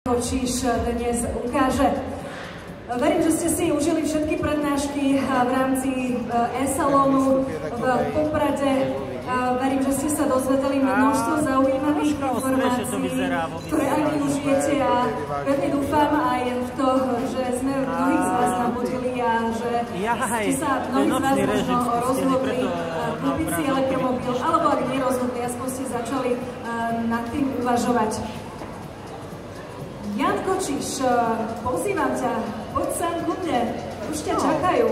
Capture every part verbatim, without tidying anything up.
Kočiš dnes ukáže. Verím, že ste si užili všetky prednášky v rámci e-salónu v Poprade. Verím, že ste sa dozvedeli množstvo zaujímavých informácií, ktoré aj využijete, a pevne dúfam aj v to, že sme mnohých z vás nabudili a že ste sa mnohí z vás možno rozhodli kúpiť si elektromobil, alebo ak nerozhodli, aspoň ste začali nad tým uvažovať. Jan Kočiš, pozývam ťa, poď sám ku mne, už ťa čakajú.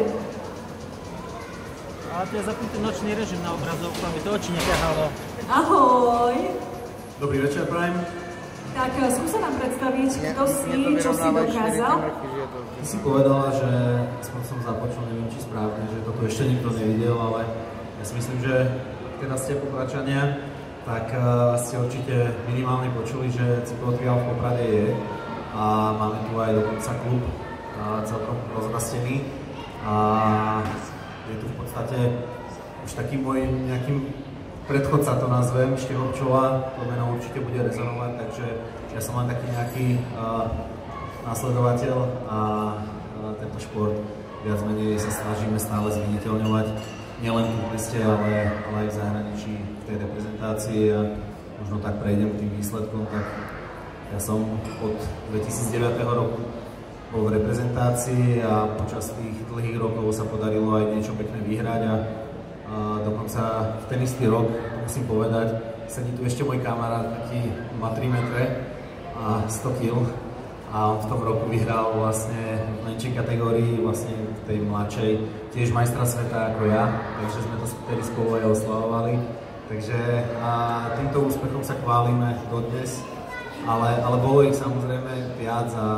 Ale to je zapnutý nočný režim na obrazovku, aby to oči neťahalo. Ahoj. Dobrý večer, prajem. Tak skúsa nám predstaviť, kto si, čo si dokázal. Ty si povedala, že aspoň som započul, neviem či správne, že toto ešte nikto nevidel, ale ja si myslím, že keď ste pokračania, tak uh, ste určite minimálne počuli, že cyklotriál v Poprade je a máme tu aj dokonca klub uh, celkom rozrastený a je tu v podstate už taký môj nejakým predchodca, to nazvem, Števo Pčola, to meno určite bude rezonovať, takže ja som len taký nejaký uh, následovateľ a uh, tento šport viac menej sa snažíme stále zviditeľňovať nielen tu v meste, ale, ale aj v zahraničí, v tej reprezentácii, a možno tak prejdem k tým výsledkom. Tak ja som od dvetisícdeväť roku bol v reprezentácii a počas tých dlhých rokov sa podarilo aj niečo pekné vyhrať a, a dokonca v ten istý rok, to musím povedať, sedí tu ešte môj kamarát, taký má tri metre a sto kíl. A on v tom roku vyhral vlastne v menšej kategórii, vlastne v tej mladšej, tiež majstra sveta ako ja, takže sme to vtedy spolu aj oslavovali. Takže a týmto úspechom sa chválime dodnes, ale, ale bolo ich samozrejme viac, a, a,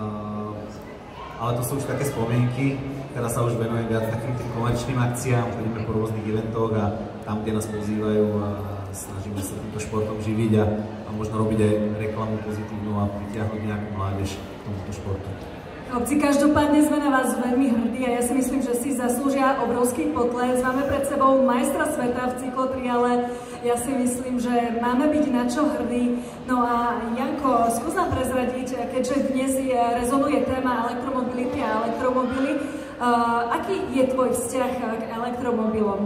ale to sú už také spomienky. Teraz sa už venujem viac takým tým komerčným akciám, chodíme po rôznych eventoch a tam, kde nás pozývajú, a snažíme sa týmto športom živiť a, a možno robiť aj reklamu pozitívnu a pritiahnuť nejakú mládež k tomuto športu. Chlapci, každopádne sme na vás veľmi hrdí a ja si myslím, že si zaslúžia obrovský potles. Máme pred sebou majstra sveta v cyklotriále. Ja si myslím, že máme byť na čo hrdí. No a Janko, skús nám prezradiť, keďže dnes je, rezonuje téma elektromobility a elektromobily, uh, aký je tvoj vzťah k elektromobilom?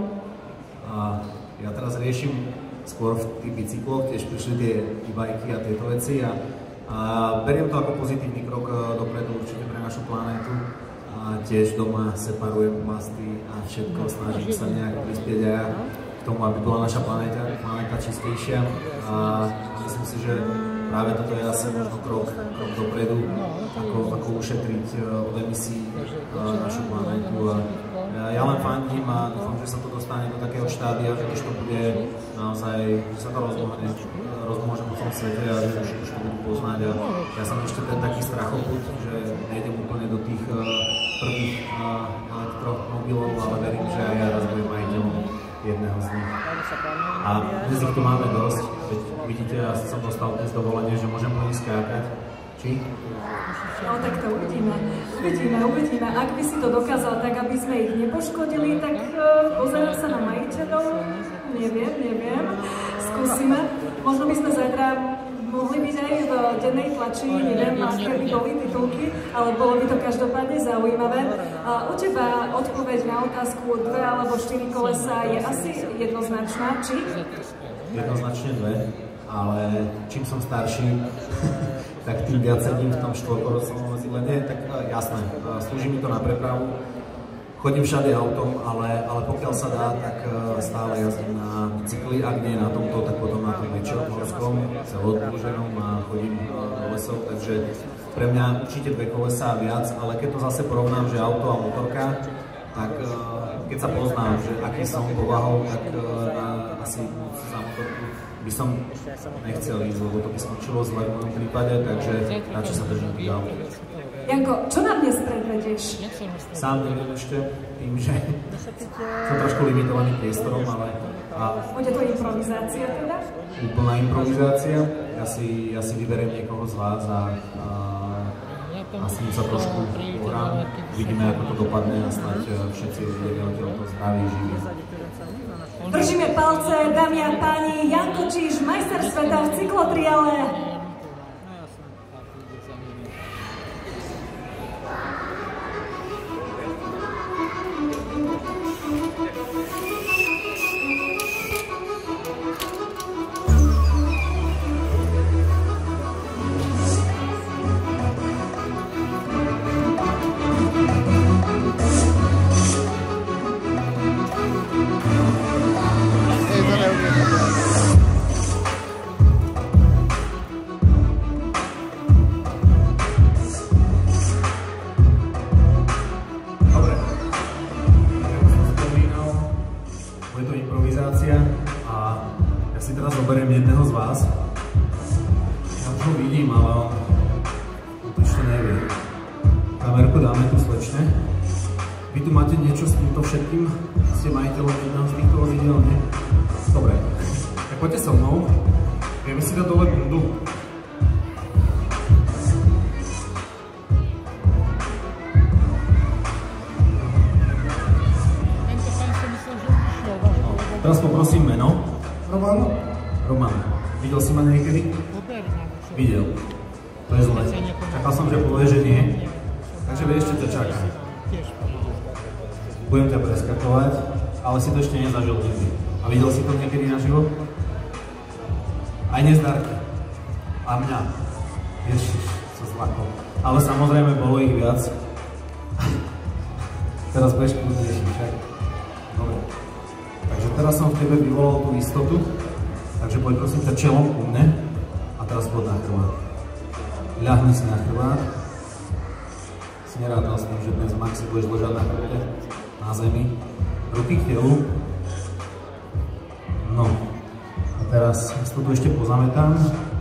Uh, ja teraz riešim skôr v tých bicykloch, tiež prišli tie e-bajky a tieto veci a, a beriem to ako pozitívny krok dopredu určite pre našu planétu. A tiež doma separujem plasty a všetko, snažím sa nejak prispieť aj ja k tomu, aby bola naša planéta, planéta čistejšia. A myslím si, že práve toto je asi možno krok, krok dopredu, ako, ako ušetriť od emisí našu planétu. A ja len fandím a dúfam, že sa to dostane do takého štádia, že už to bude naozaj, že sa to rozmohne, rozmôže po celom svete a že už, už to budú poznať. A ja som ešte ten taký strachoput, že nejdem úplne do tých uh, prvých uh, elektromobilov, ale verím, že aj ja raz budem majiteľom jedného z nich. A dnes ich tu máme dosť, veď vidíte, ja som dostal dnes dovolenie, že môžem po nich skákať. Či? No tak to uvidíme, uvidíme, uvidíme. Ak by si to dokázal tak, aby sme ich nepoškodili, tak uh, pozerám sa na majiteľov, neviem, neviem, skúsime. Možno by sme zajtra mohli byť aj v dennej tlači, neviem, aké by boli titulky, ale bolo by to každopádne zaujímavé. Uh, u teba odpoveď na otázku dve alebo štyri kolesa je asi jednoznačná, či? Jednoznačne dve, ale čím som starší, tak tým viac sedím v tom štvorkolesnom vozidle. Nie, tak jasné, slúži mi to na prepravu, chodím všade autom, ale, ale pokiaľ sa dá, tak stále jazdím na bicykli, ak nie na tomto, tak potom na tom väčšom horskom, celodĺženom a chodím do lesov, takže pre mňa určite dve kolesá a viac, ale keď to zase porovnám, že auto a motorka, tak keď sa poznám, že aký som povahou, tak na, asi za motorku by som nechcel ísť, lebo to by skončilo zle v mojom prípade, takže radšej sa držím tých aut. Janko, čo nám dnes predvedieš? Sám neviem ešte, tým, že som trošku limitovaný priestorom, ale... A bude to improvizácia teda? Úplná improvizácia. Ja si, ja si vyberiem niekoho z vás a, a asi sa trošku pohrám. Vidíme, ako to dopadne a snáď všetci budeme odtiaľto zdraví, živí. Držíme palce, dámy a páni, Jan Kočiš, majster sveta v cyklotriále. Máme tu slečne. Vy tu máte niečo s týmto všetkým? Ste majiteľom jedného z týchto vozidel, nie? Dobre. Tak poďte so mnou. Vieme si dať dole bundu. Teraz poprosím meno. Roman. Roman. Videl si ma niekedy? Videl. To je zle. Čakal som, že povie, že nie. Takže vieš, čo ťa čaká. Budem ťa preskakovať, ale si to ešte nezažil nikdy. A videl si to niekedy naživo? Aj nezdarky. A mňa. Ježiš, sa zlakol. Ale samozrejme bolo ich viac. Teraz budeš kľudnejší, však? Dobre. Takže teraz som v tebe vyvolal tú istotu. Takže poď prosím ťa čelom ku mne. A teraz poď na chrbát. Ľahni si na chrbát. Si nerátal s tým, že dnes v maxi budeš ležať na chrbte, na zemi. Ruky k telu. No. A teraz si to tu ešte pozametám.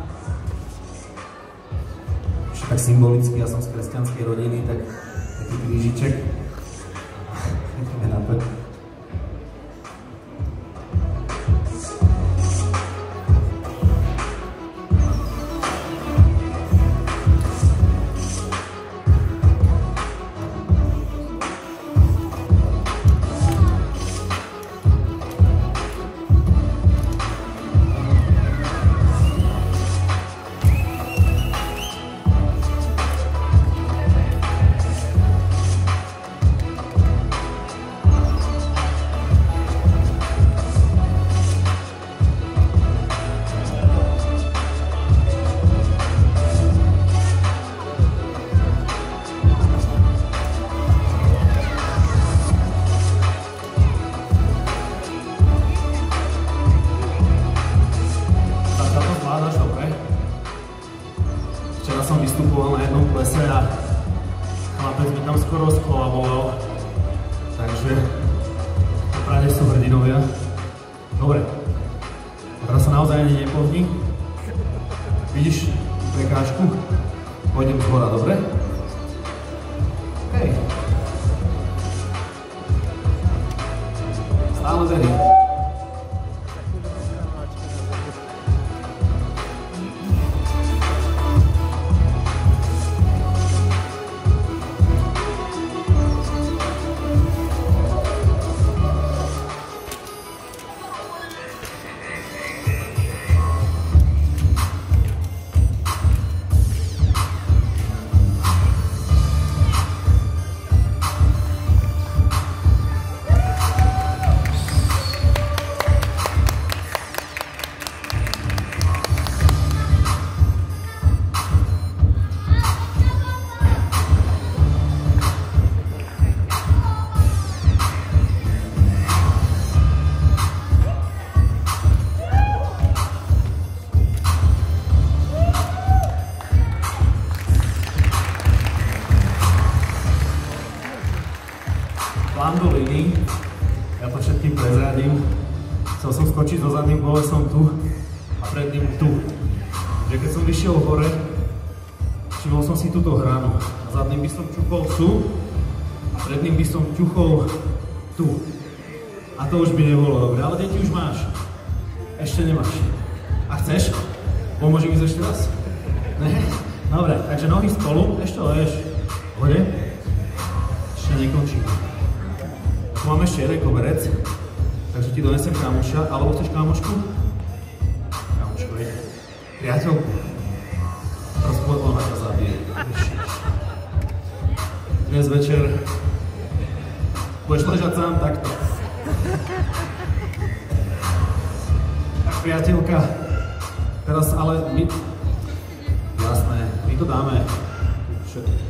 Ešte tak symbolicky, ja som z kresťanskej rodiny, tak taký krížiček. Ideme na to. Vystupoval na jednom plese a chlapec mi tam skoro skolaboval, takže opravde sú hrdinovia. Dobre, a teraz sa naozaj ani nepohni. Vidíš tú prekážku? Pôjdem z hora, dobre? Hej. Stále verím. Plán bol iný, ja to všetkým prezradím. Chcel som skočiť so zadným kolesom tu a pred ním tu. Že keď som vyšiel hore, všimol som si túto hranu. A zadným by som čuchol tu a pred ním by som čuchol tu. A to už by nebolo dobre, ale deti už máš. Ešte nemáš. A chceš? Pomôžem ísť ešte raz? Ne? Dobre, takže nohy spolu, ešte lež. Hode? Ešte nekončím. Tu mám ešte jeden koberec, takže ti donesem kámoša, alebo chceš kámošku? Kámošku, hej. Priateľku. Teraz podľa ťa zabije. Dnes večer budeš ležať sám takto. Tak priateľka, teraz ale my... Jasné, my to dáme. Všetko.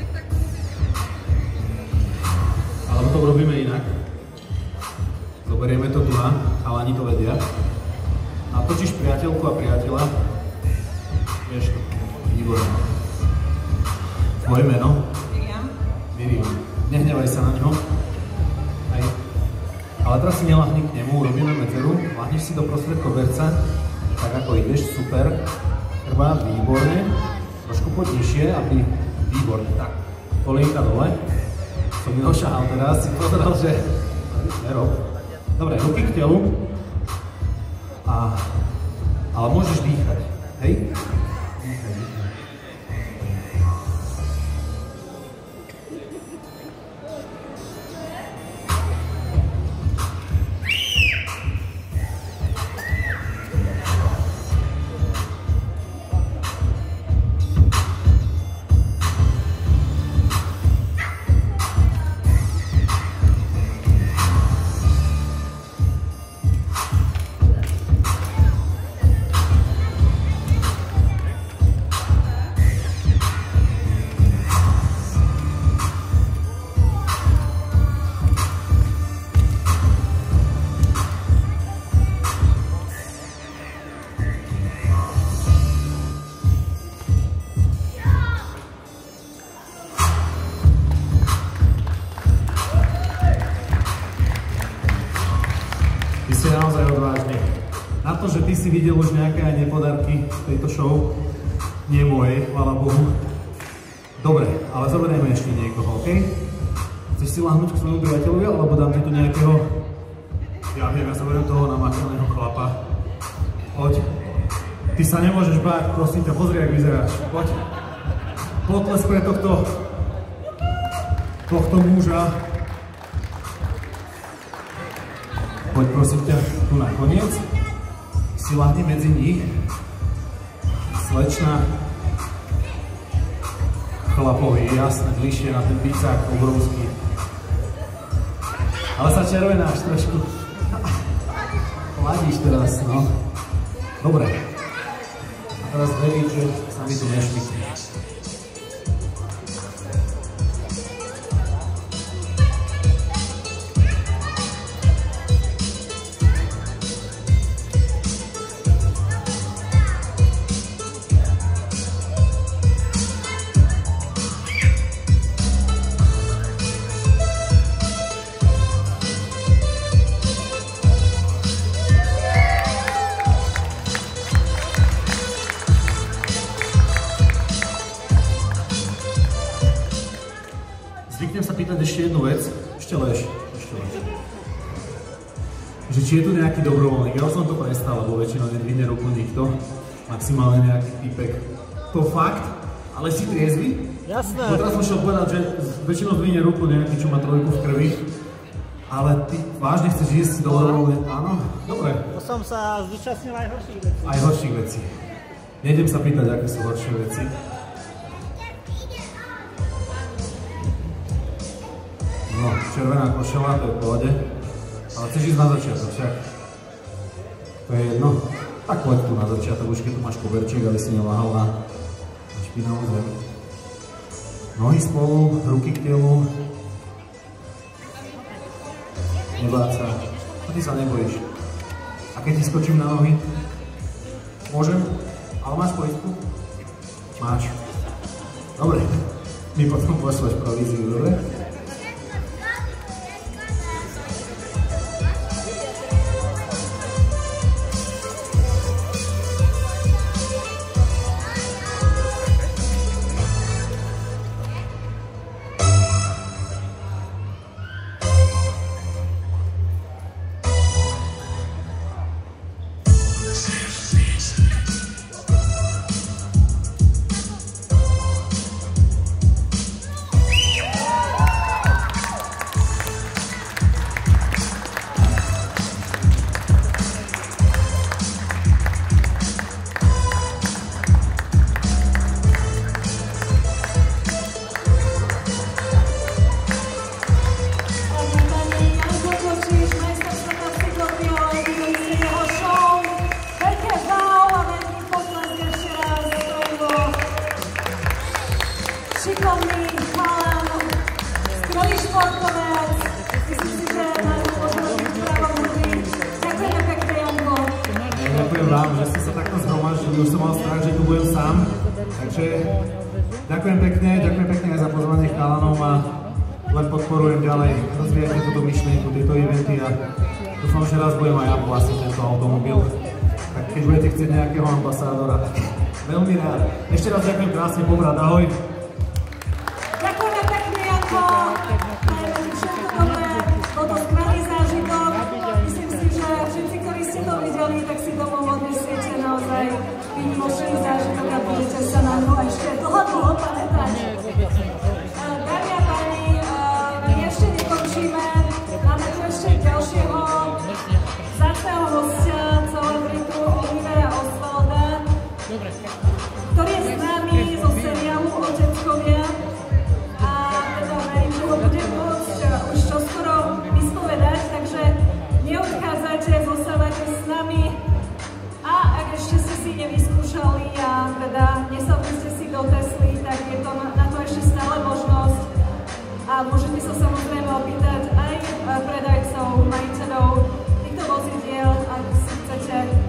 Ale to robíme inak. Zoberieme to tu na, chalani to vedia. Natočíš priateľku a priateľa. Vieš to, výborné. Tvoje meno? Miriam. Miriam. Nehnevaj sa na ňo. Hej. Ale teraz si nelahni k nemu, robíme medzeru. Lahniš si do prostred koberca. Tak ako ideš, super. Chrbát, výborne. Trošku poď nižšie, aby... Výborne, tak. Kolienka dole. Som mi došahal teraz, si pozeral, že... Nerob. Dobre, ruky k telu. A... Ale môžeš dýchať, hej? Dýchaj, dýchaj. Že ty si videl už nejaké aj nepodarky v tejto show, nie mojej, chvála Bohu. Dobre, ale zoberieme ešte niekoho, OK? Chceš si lahnúť k svojmu priateľovi, alebo dám ti tu nejakého... Ja viem, ja zoberiem toho namakaného chlapa. Poď. Ty sa nemôžeš báť, prosím ťa, pozri, jak vyzeráš. Poď. Potles pre tohto... tohto muža. Poď, prosím ťa, tu na koniec. Si lahni medzi nich, slečna chlapovi, jasné, bližšie na ten bicák obrovský. Ale sa červenáš trošku. Hladíš teraz, no. Dobre. A teraz vedieť, že sa mi tu nešpikne. Zvyknem sa pýtať ešte jednu vec, ešte lež, ešte lež. Že či je tu nejaký dobrovoľník, ja už som to prestal, lebo väčšinou nedvihne ruku nikto, maximálne nejaký typek. To fakt, ale si triezvy? Jasné. Bo teraz som šiel povedať, že väčšinou zdvihne ruku nejaký, čo má trojku v krvi, ale ty vážne chceš ísť si dobrovoľne? Áno? Dobre. To som sa zúčastnil aj horších vecí. Aj horších vecí. Nejdem sa pýtať, aké sú horšie veci. No, červená košela, to je v pohode. Ale chceš ísť na začiatok, však? To je jedno. Tak poď tu na začiatok, už keď tu máš koberček, aby si neváhal na špinavú zem. Nohy spolu, ruky k telu. Nebáť sa. A ty sa nebojíš. A keď ti skočím na nohy? Môžem? Ale máš poistku? Máš. Dobre. Mi potom pošleš províziu, dobre? Už som mal strach, že tu budem sám, takže ďakujem pekne, ďakujem pekne aj za pozvanie chalanom a len podporujem ďalej, rozvíjajte túto myšlienku, tieto eventy a dúfam, že raz budem aj ja vlastniť tento automobil, tak keď budete chcieť nejakého ambasádora, veľmi rád. Ešte raz ďakujem krásne, Poprad, ahoj. Ďakujeme pekne. dlho, dlho pamätať. Dámy a páni, my ešte nekončíme. Máme tu ešte ďalšieho vzácneho hostia, celebritu Olivera Osvalda, ktorý je známy zo seriálu Oteckovia. A teda verím, že ho budem môcť už čoskoro vyspovedať, takže neodchádzajte, zostávajte s nami. A ak ešte ste si nevyskúšali a teda nesadli ste si do Tesly, tak je to na to ešte stále možnosť. A môžete sa samozrejme opýtať aj predajcov, majiteľov týchto vozidiel, ak si chcete